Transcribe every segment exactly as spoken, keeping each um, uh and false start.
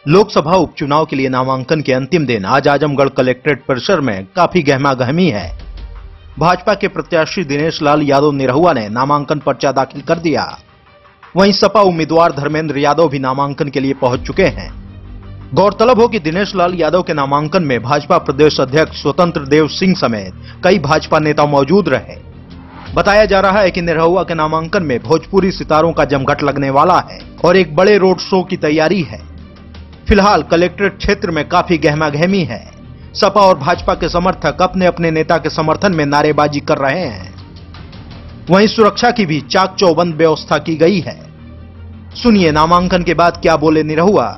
लोकसभा उपचुनाव के लिए नामांकन के अंतिम दिन आज आजमगढ़ कलेक्ट्रेट परिसर में काफी गहमागहमी है। भाजपा के प्रत्याशी दिनेश लाल यादव निरहुआ ने नामांकन पर्चा दाखिल कर दिया। वहीं सपा उम्मीदवार धर्मेंद्र यादव भी नामांकन के लिए पहुंच चुके हैं। गौरतलब हो कि दिनेश लाल यादव के नामांकन में भाजपा प्रदेश अध्यक्ष स्वतंत्र देव सिंह समेत कई भाजपा नेता मौजूद रहे। बताया जा रहा है कि निरहुआ के नामांकन में भोजपुरी सितारों का जमघट लगने वाला है और एक बड़े रोड शो की तैयारी है। फिलहाल कलेक्ट्रेट क्षेत्र में काफी गहमागहमी है। सपा और भाजपा के समर्थक अपने अपने नेता के समर्थन में नारेबाजी कर रहे हैं। वहीं सुरक्षा की भी चाक चौबंद व्यवस्था की गई है। सुनिए नामांकन के बाद क्या बोले निरहुआ।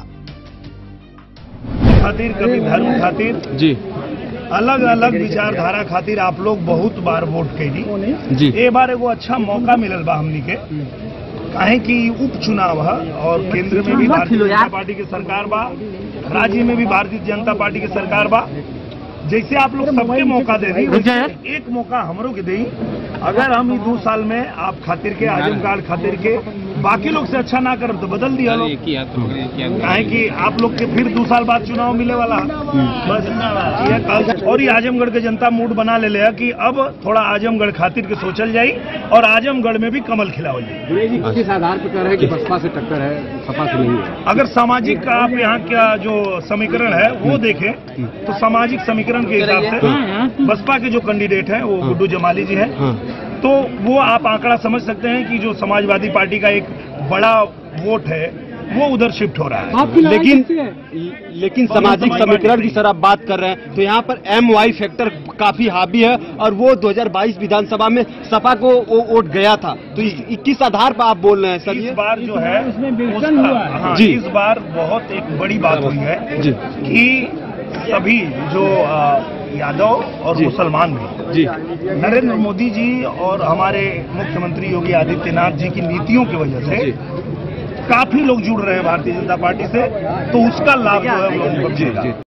खातिर कभी धर्म खातिर जी अलग अलग विचारधारा खातिर आप लोग बहुत बार वोट कैली जी ए बार एगो अच्छा मौका मिलल बा हमनी के, काहे कि उपचुनाव है और केंद्र में भी भारतीय जनता पार्टी की सरकार बा, राज्य में भी भारतीय जनता पार्टी की सरकार बा। जैसे आप लोग सबके मौका दे रही, एक मौका हमरों के दी। अगर हम दो साल में आप खातिर के आजमगढ़ खातिर के बाकी लोग से अच्छा ना कर तो बदल दिया लोग, काहे कि आप लोग के फिर दो साल बाद चुनाव मिले वाला बस ये कल। और ये आजमगढ़ के जनता मूड बना ले लिया कि अब थोड़ा आजमगढ़ खातिर के सोचल जाई और आजमगढ़ में भी कमल खिलाओ जाए। किस आधार पर कह रहे हैं कि बसपा से टक्कर है, सपा से नहीं है? अगर सामाजिक का आप यहाँ का जो समीकरण है वो देखें तो सामाजिक समीकरण के हिसाब से बसपा के जो कैंडिडेट हैं वो गुड्डू जमाली जी हैं, तो वो आप आंकड़ा समझ सकते हैं कि जो समाजवादी पार्टी का एक बड़ा वोट है वो उधर शिफ्ट हो रहा है। लेकिन लेकिन सामाजिक समीकरण की सर आप बात कर रहे हैं तो यहाँ पर एम वाई फैक्टर काफी हावी है और वो दो हज़ार बाईस विधानसभा में सपा को वो वोट गया था, तो इस, किस आधार पर आप बोल रहे हैं सर? इस बार जो है उसका, हाँ, जी इस बार बहुत एक बड़ी बात हुई है जी कि सभी जो यादव और मुसलमान भी जी नरेंद्र मोदी जी और हमारे मुख्यमंत्री योगी आदित्यनाथ जी की नीतियों की वजह से काफी लोग जुड़ रहे हैं भारतीय जनता पार्टी से, तो उसका लाभ जो है वो लोगों को मिलेगा।